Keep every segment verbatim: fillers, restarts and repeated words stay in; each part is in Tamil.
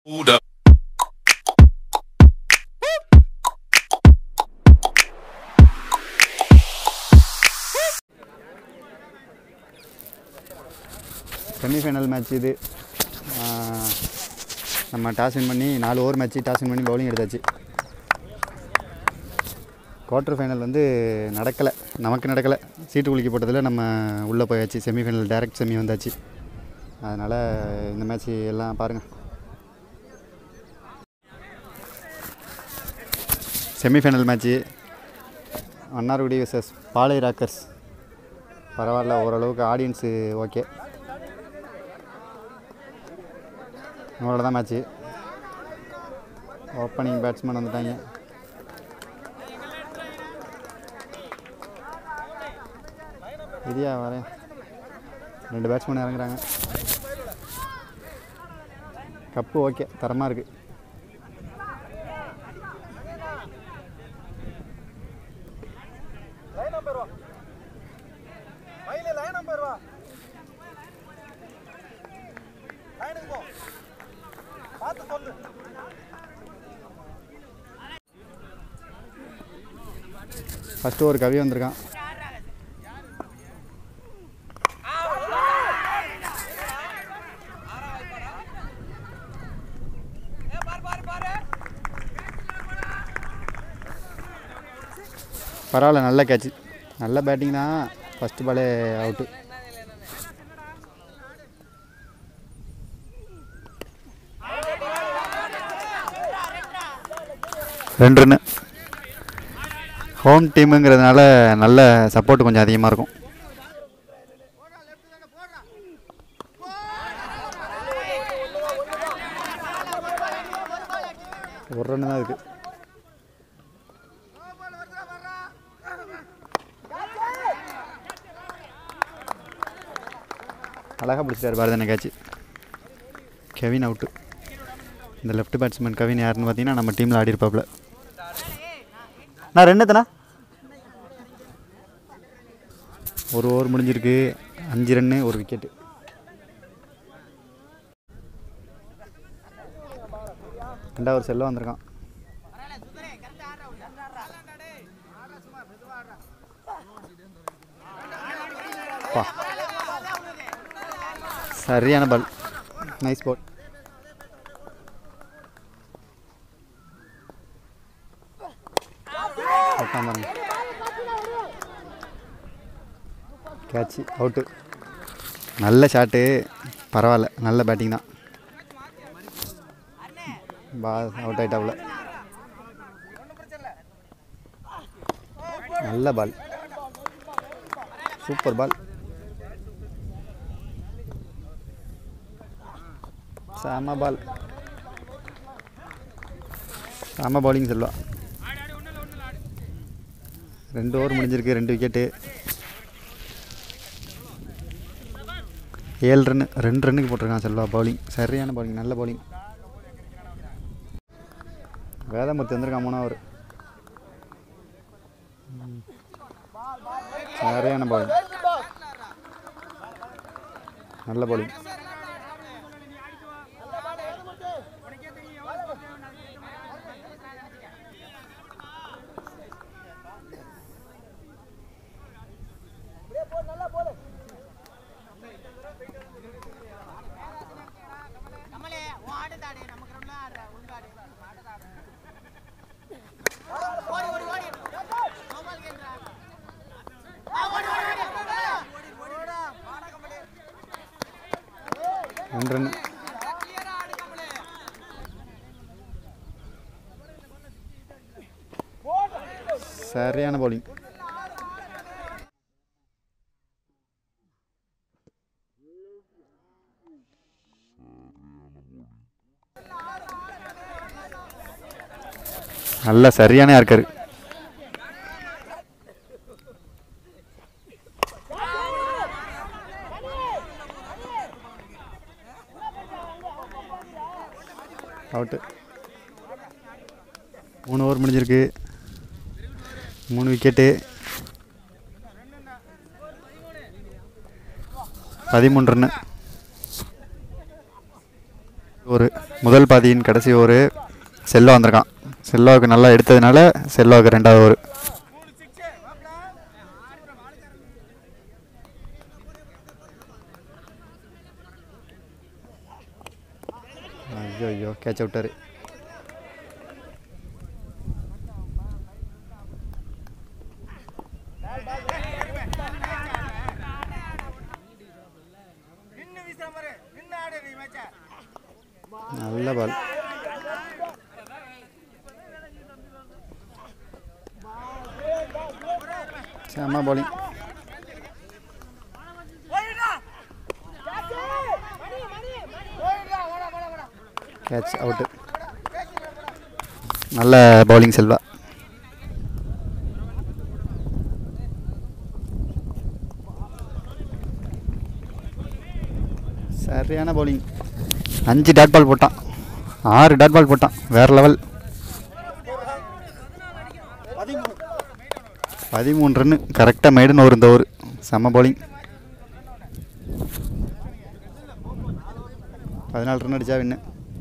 Hold up. செமிஃபைனல் மேட்ச் இது. நம்ம டாஸ் வின் பண்ணி நாலு ஓவர் மேட்ச்சு டாஸ் வின் பண்ணி பவுலிங் எடுத்தாச்சு. குவார்ட்டர் ஃபைனல் வந்து நடக்கலை, நமக்கு நடக்கலை. சீட்டு குலுக்கி போட்டதில் நம்ம உள்ளே போயாச்சு. செமிஃபைனல் டைரக்ட் செமி வந்தாச்சு. அதனால் இந்த மேட்ச் எல்லாம் பாருங்கள். Semifinal match Mannargudi versus Palai rockers. பரவாயில்ல, ஓரளவுக்கு ஆடியன்ஸு ஓகே. அவ்வளோதான் மேட்ச்சு. ஓப்பனிங் பேட்ஸ்மேன் வந்துட்டாங்க. இதியா வரேன். ரெண்டு பேட்ஸ்மேன் இறங்குறாங்க. கப்பு ஓகே, தரமாக இருக்குது. ஃபஸ்ட்டு ஒரு கவி வந்திருக்கான். பரவாயில்ல, நல்ல கேட்ச்சு, நல்ல பேட்டிங் தான். ஃபஸ்ட்டு பாலே அவுட்டு. ரெண்டு ரன்னு. ஹோம் டீமுங்கிறதுனால நல்ல சப்போர்ட் கொஞ்சம் அதிகமாக இருக்கும். ஒரு ரன்னு தான் இருக்குது. அழகாக பிடிச்சிட்டாரு பாரதனை கேட்ச்சு. கெவின் அவுட்டு. இந்த லெஃப்ட் பேட்ஸ்மேன் கவின் யாருன்னு பார்த்தீங்கன்னா நம்ம டீமில் ஆடி இருப்பாப்புல. நான் ரெண்டு தானே ஒரு ஓவர் முடிஞ்சிருக்கு. அஞ்சு ரன்னு, ஒரு விக்கெட்டு. ரெண்டாவது செல்லம் வந்திருக்கான். பா, சரியான ball, nice ball. Catch out. நல்ல ஷாட்டு, பரவாயில்ல, நல்ல பேட்டிங் தான். பால் அவுட் ஆகிட்டாப்புல. நல்ல பால், சூப்பர் பால், செம பால், செம பவுலிங் செல்வா. ரெண்டு ஓவர் முடிஞ்சிருக்கு, ரெண்டு விக்கெட்டு, ஏழு ரன்னு. ரெண்டு ரன்னுக்கு போட்டிருக்கான் செல்வா. பவுலிங் சரியான பவுலிங், நல்ல பவுலிங். வேதமுத்து வந்திருக்கான் மூணு ஓவர். சரியான பவுலிங், நல்ல பவுலிங். ரெண்டு ரன்னு. சரியான பவுலிங். நல்ல சரியான யாருக்காரு. அவுட்டு. மூணு ஓவர் முடிஞ்சிருக்கு, மூணு விக்கெட்டு, பதிமூன்று ரன்னு. ஒரு முதல் பாதியின் கடைசி ஒரு செல்வா வந்திருக்கான். செல்வாவுக்கு நல்லா எடுத்ததுனால செல்வாவுக்கு ரெண்டாவது ஒரு. ஐயோ ஐயோ கேட்ச் விட்டாரு. நல்ல பால். செம்ம பவுலிங். Catch out. நல்ல பவுலிங் செல்வா. சரியான பவுலிங். அஞ்சு டாட் பால் போட்டான், ஆறு டாட் பால் போட்டான். வேறு லெவல். பதிமூணு ரன்னு கரெக்டாக மெய்டன் ஓவர் இந்த ஓவர். செம்ம பவுலிங். பதினாலு ரன் அடித்தா வின்னு.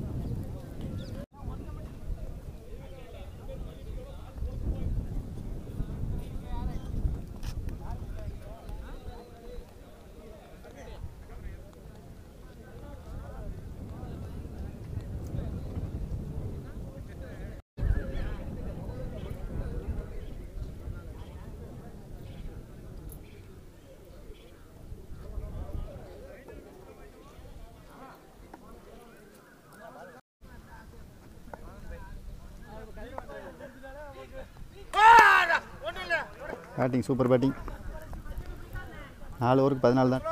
Batting super batting. நாலு ஓவருக்கு பதினாலு தான்.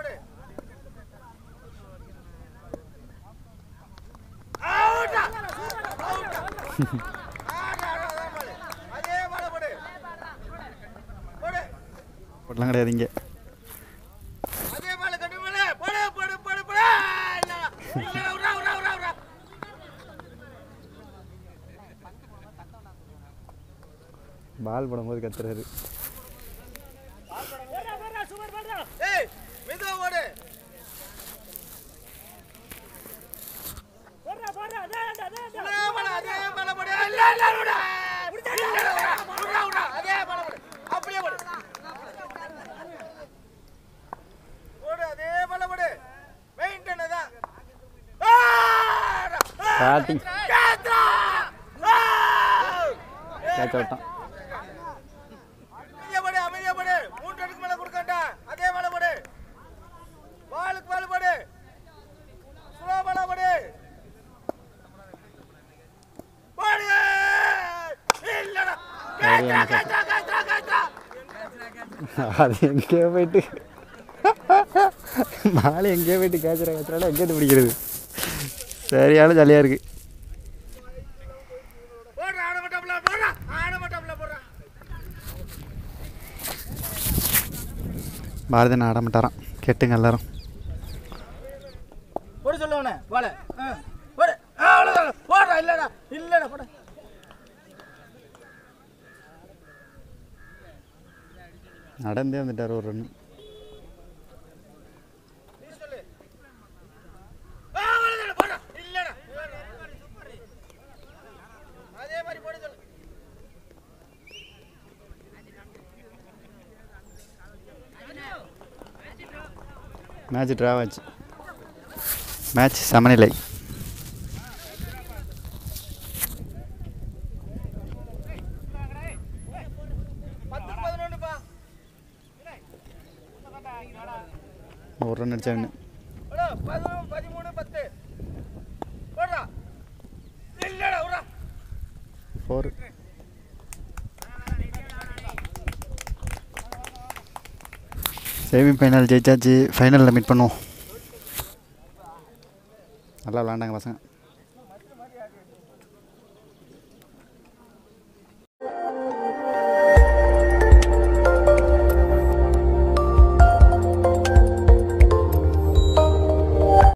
போட்டலாம் கிடையாது இங்கே. பால் போடும்போது கத்துறாரு. பேட்டிங் கேட்ச் அவுட்டான். அது எங்கேயோ போயிட்டு மாலை எங்கேயோ போயிட்டு கேட்சுற கேட்சுறாலும் எங்கேயிருந்து பிடிக்கிறது. சரியான ஜாலியாக இருக்குது. பாரதியன் ஆட மாட்டாரான், கேட்டுங்க எல்லாரும். நடந்தே வந்துட்டார் ஒரு ரன். மேட்ச் ட்ரா ஆச்சு. மேட்ச் சமநிலை. ஒரு ரன் அடிச்சா வின்னு. ஃபோர். செமி ஃபைனல் ஜெயிச்சாச்சு. ஃபைனலில் மீட் பண்ணுவோம். நல்லா விளாண்டாங்க பசங்க.